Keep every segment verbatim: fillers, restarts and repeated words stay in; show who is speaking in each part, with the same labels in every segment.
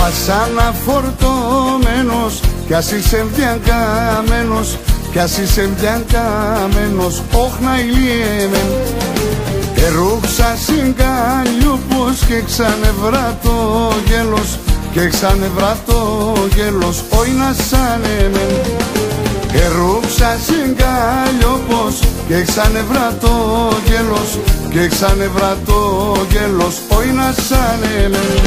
Speaker 1: Βασάνα φορτωμένος κι ας είσαι διακαμένος, κι ας είσαι διακαμένος, όχ να ηλιέμεν. Ερούξα συγκαλιούπος και ξανεβρά το γέλος, και ξανεβρά το γέλος, όι να σαν εμέν. Ερούξα συγκαλιούπος και ξανεβρά το γέλος, και ξανεβρά το γέλος, όι να σαν εμέν.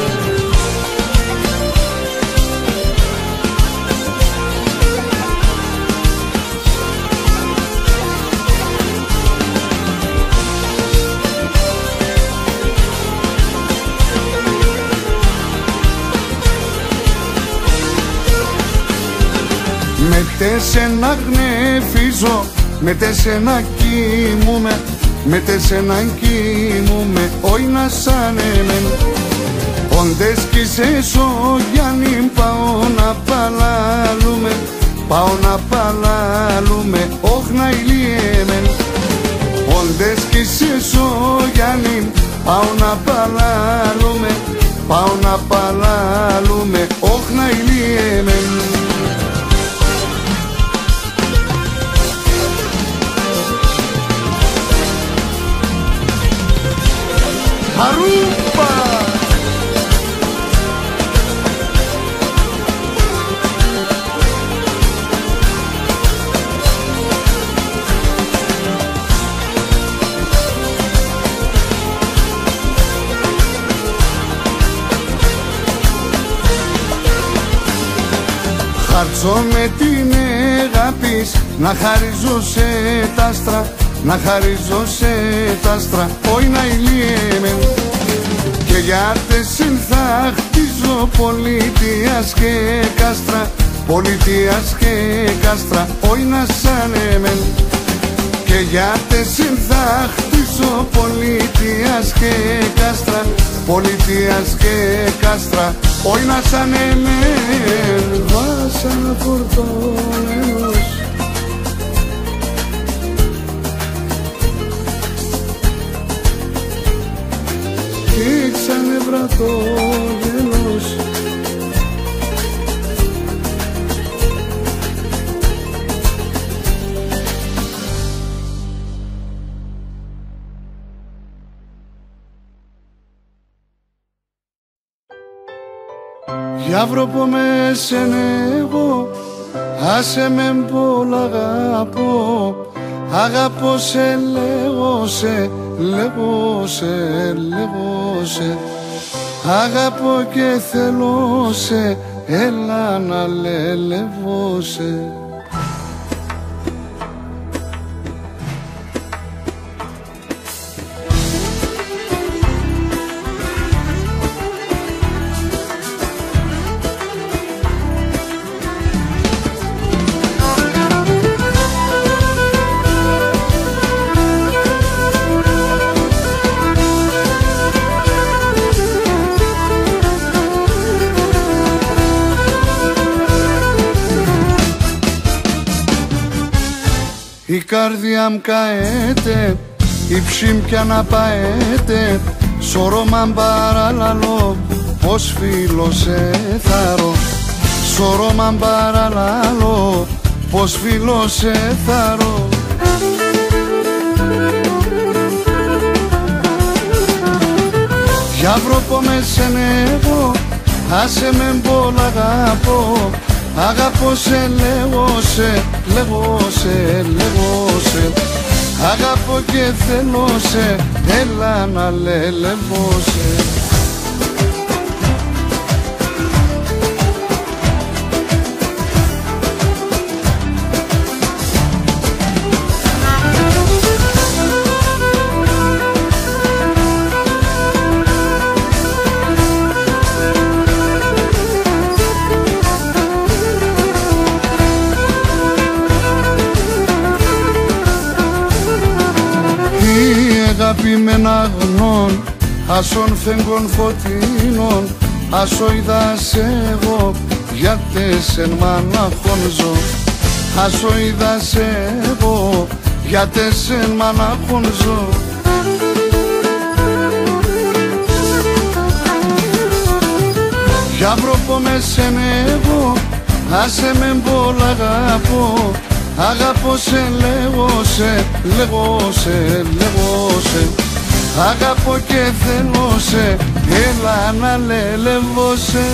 Speaker 1: Με τέσσερα γνεφίζω, με τέσσερα κοιμούμαι, με τέσσερα κοιμούμαι, όι να σαν εμέν. Όντες κι σε ο Γιάννη πάω να παλάλουμε, πάω να παλάλουμε, όχ να ηλιέμεν. Όντες κι σε ο Γιάννη πάω να παλάλουμε, πάω να παλάλουμε, όχ να ηλιέμεν. Χαρούπα! Χαρτζώ με την αγάπη να χαρίζω σε τα άστρα, να χαρίζω σε τα άστρα, όι να ηλιέμεν. Και για τεσσιν θα χτίζω πολιτείας και κάστρα, πολιτείας και κάστρα, όι να σαν εμέν. Και για τεσσιν θα χτίζω πολιτείας και κάστρα, πολιτείας και κάστρα, όι να σαν εμέν. Βάσανα φορτωμένος και ξανεβρά το γέλος, για βρω με σεν εγώ, άσε με πολλά αγαπώ, αγαπώ σε λέγω σε, λέγω σε, λέγω σε, αγαπώ και θέλω σε, έλα να λελεύω σε. Η καρδιά μ' καέται, η ψήμ πια να παέται, σωρό μαν παραλαλώ, πως φίλο σε θαρώ. Σωρό μαν παραλαλώ, πως φίλο σε θαρώ. Για βρω με σεν εγώ, άσε με πολλά αγαπώ, αγαπώ σε, λέγω σε, λέγω σε, λέγω σε, αγαπώ και θέλω σε, έλα να λελεύω σε. Αγαπημένα γνών, ασον φεγγών φωτεινών, ασο είδας εγώ, για τέσσερ μαναχών ζω. Ασο είδας εγώ, για τέσσερ μαναχών ζω. Για άνθρωπο με σένα εγώ, άσε με πολλά αγαπώ. Αγαπώ σε, λέγω σε, λέγω σε, λέγω σε. Αγαπώ και θέλω σε, έλα να λελεύω σε.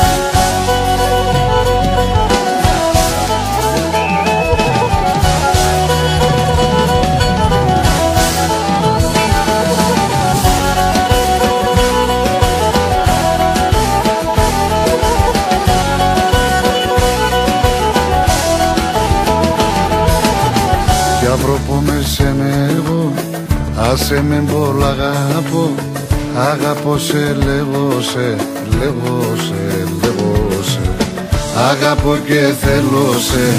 Speaker 1: Κι άνθρωπο με σένα εγώ, άσε με πολλά αγαπώ. Αγαπώ σε, λέγω σε, λέγω σε, λέγω σε. Αγαπώ και θέλω σε.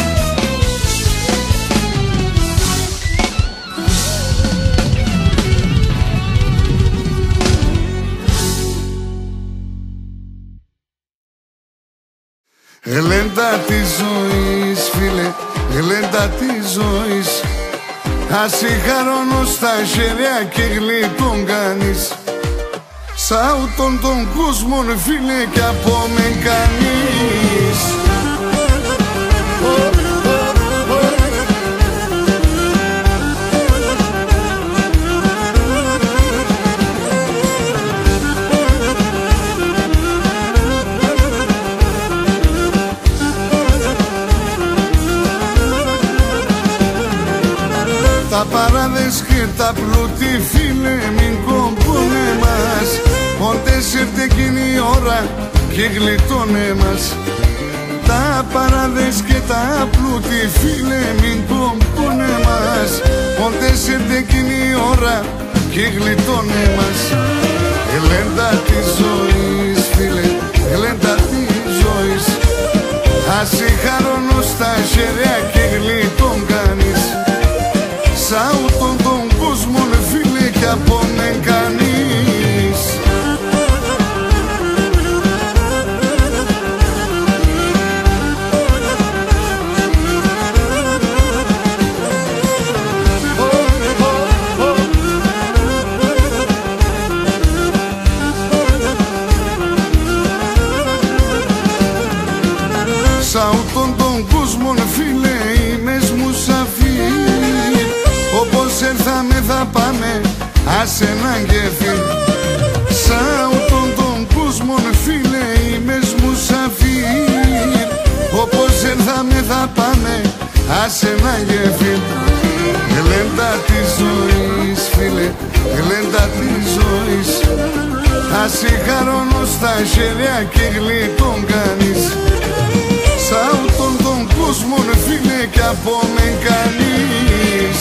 Speaker 1: Γλέντα της ζωής φίλε, γλέντα της ζωής. Ασυχαρώνω στα χέρια και γλυκόν κάνεις. Σαν τον τον κόσμο φίλε κι από με κανείς. Τα παράδες και τα πλούτη φίλε μην κομπούνε μας. Όντες ήρθε εκείνη η ώρα και γλιτώνε μας. Τα παράδες και τα πλούτη φίλε μην κομπούνε μας. Όντες ήρθε εκείνη η ώρα και γλιτώνε μας. Γλέντα της ζωής φίλε, γλέντα της ζωής. Ασυχαρώνω στα χέρια και γλιτών κάνεις. Σαν τον τον κόσμο φίλε κι από με κανείς. Σαν τον τον κόσμο φίλε είμαι μουσαφίρ. Όπως έρθαμε θα πάμε, άσε να γεφύρ. Σαν τον τον κόσμο φίλε είμαι μουσαφίρ. Όπως έρθαμε θα πάμε, άσε να γεφύρ. Γλέντα της ζωής φίλε, γλέντα της ζωής. Ασυχαρώνω στα χέρια και γλυκόν κάνεις. Σαν τον τον κόσμο φίλε κι από με κανείς.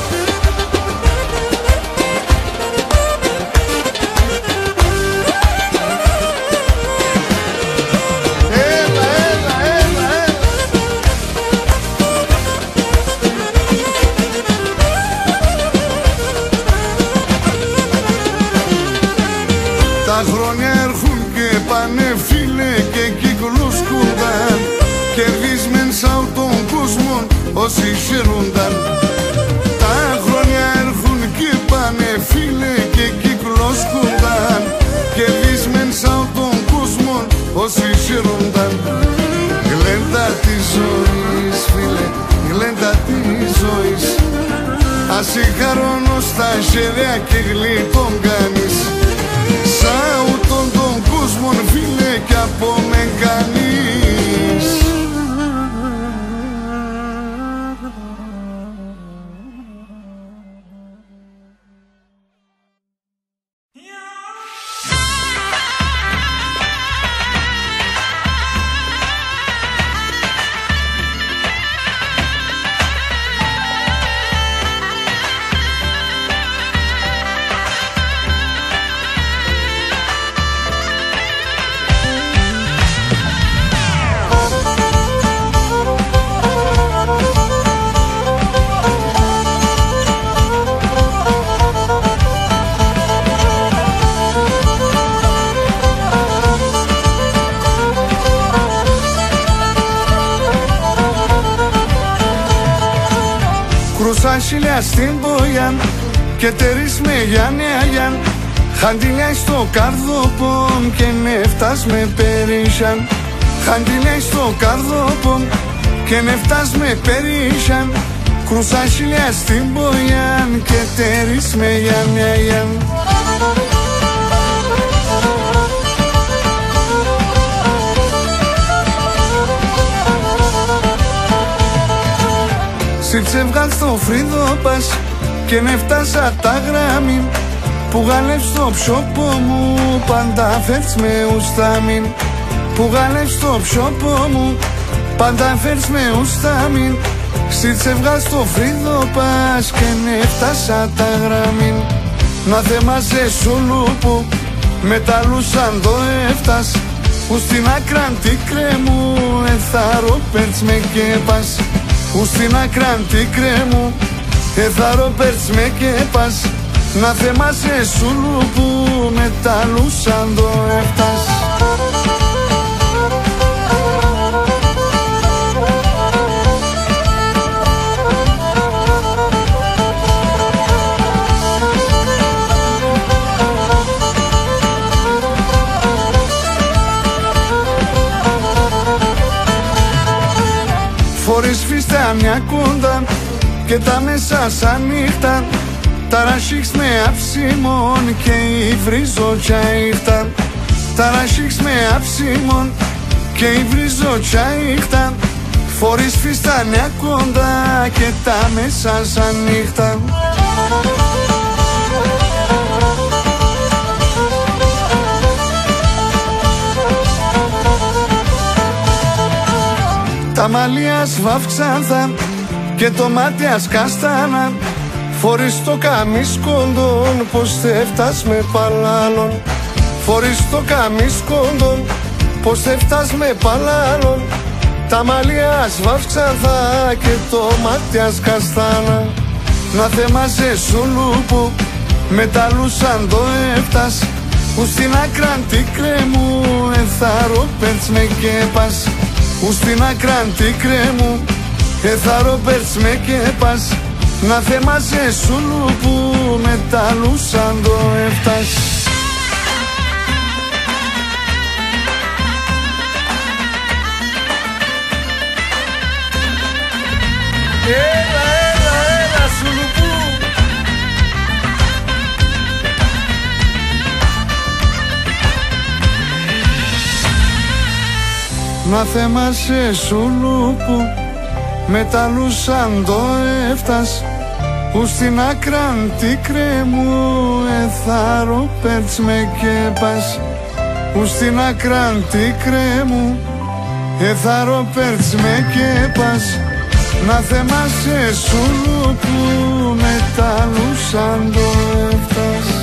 Speaker 1: Τα χρόνια έρχουν και πάνε φίλε και κύκλους κούνταν. Κερδίσμεν σαν τον κόσμο όσοι χαίρονταν. Τα χρόνια έρχουν και πάνε φίλε και κύκλους κούνταν. Κερδίσμεν σαν τον κόσμο όσοι χαίρονταν. Γλέντα της ζωής φίλε, γλέντα της ζωής. Ασυχαρώνω στα χέρια και γλυκόν κάνεις. Σαν τον τον κόσμο φίλε κι από με κανείς. Κρούσα χιλιά στην Πογιάν και τερείς με Γιάννη Αγιάν. Χαντιλιάει στο καρδόπον και νεφτάς με περίσαν. Χαντιλιάει στο καρδόπον και νεφτάς με περίσαν. Κρούσα χιλιά στην Πογιάν και τέρις με γιανιαγιάν. Σύρτσε βγάλ στο Φρύδοπας και νεφτάσα τα γράμμιν. Που γαλεύς στο ψώπο μου πάντα φέρεις με ουστάμιν. Που γαλεύς στο ψώπο μου πάντα φέρεις με ουστάμιν. Σύρτσε βγάλ στο Φρύδοπας και νεφτάσα τα γράμμιν. Να θέμαζε σούλου που μεταλλούσαν το έφτας. Που στην άκραν τι κρέμου εθάρο πέρτς με κέπας. Που στην άκραν τι κρέμου εθάρο πέρτς με κέπας. Να θέμασε σούλου που μεταλλούσαν το έφτας. Φορείς φίστα μια κούντα και τα μέσα σαν νύχτα. Ταρασίξ με αψίμον και η βρίζωτσα ήρθαν. Ταρασίξ με αψίμον και η βρίζωτσα ήρθαν. Φορείς φίστα μια κοντά και τα μέσα σαν νύχτα. Τα μαλλιά σβαυξάνθαν και το μάτια σκαστάναν. Φορείς το καμίσκοντον πως θε φτάς με παλάλον. Φορείς το καμίσκοντον πως θε φτάς με παλάλον. Τα μαλλιά σβαυξάνθα και το μάτια σκαστάνα. Να θέμαζε σούλου που μεταλλούσαν το έφτας. Που στην άκραν τι κρέμου εθάρο πέρτς με κέπας. Που στην άκραν τι κρέμου εθάρο πέρτς με κέπας. Να θέμαζε σούλου που μεταλλούσαν το έφτας. Έλα, έλα, έλα σούλου που. Να θέμαζε σούλου που μεταλλούσαν το έφτας. Που στην άκραν τι κρέμου εθάρο πέρτς με κέπας. Που στην άκραν τι κρέμου εθάρο πέρτς με κέπας. Να θέμασε σούλου που μεταλλούσαν το έφτας.